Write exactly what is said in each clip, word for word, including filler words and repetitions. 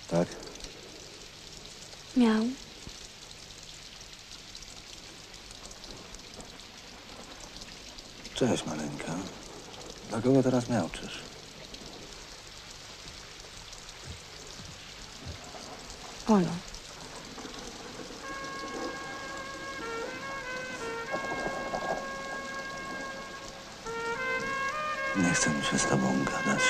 Tak? Miał. Cześć, maleńka. Dla kogo teraz miałczysz? Olu. Nie chcę mi się z tobą gadać.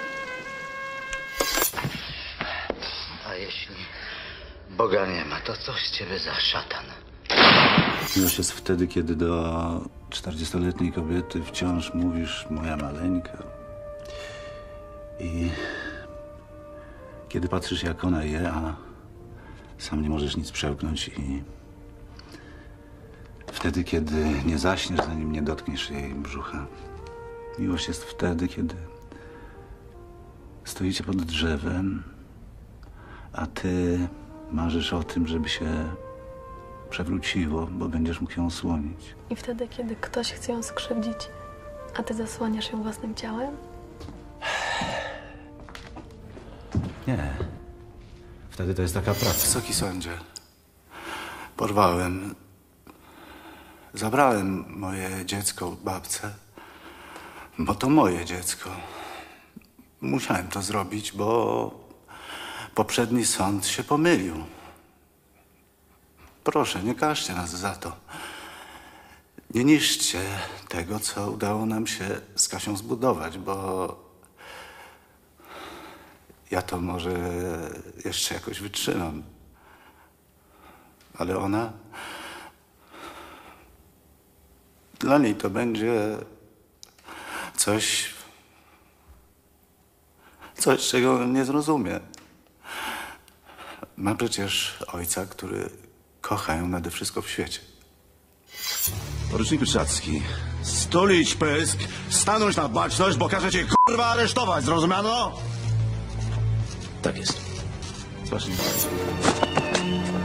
A jeśli Boga nie ma, to coś z ciebie za szatan? Miłość jest wtedy, kiedy do czterdziestoletniej kobiety wciąż mówisz moja maleńka. I kiedy patrzysz, jak ona je, a sam nie możesz nic przełknąć. I wtedy, kiedy nie zaśniesz, zanim nie dotkniesz jej brzucha. Miłość jest wtedy, kiedy stoicie pod drzewem, a ty marzysz o tym, żeby się przewróciło, bo będziesz mógł ją osłonić. I wtedy, kiedy ktoś chce ją skrzywdzić, a ty zasłaniasz ją własnym ciałem? Nie. Wtedy to jest taka praca. Wysoki sądzie, porwałem, zabrałem moje dziecko babce, bo to moje dziecko. Musiałem to zrobić, bo poprzedni sąd się pomylił. Proszę, nie karzcie nas za to. Nie niszczcie tego, co udało nam się z Kasią zbudować, bo ja to może jeszcze jakoś wytrzymam. Ale ona... Dla niej to będzie coś... Coś, czego nie zrozumie. Ma przecież ojca, który kocha ją nade wszystko w świecie. Poruczniku Trzacki, stulić pysk, stanąć na baczność, bo każe cię kurwa aresztować, zrozumiano? Tak jest. Proszę.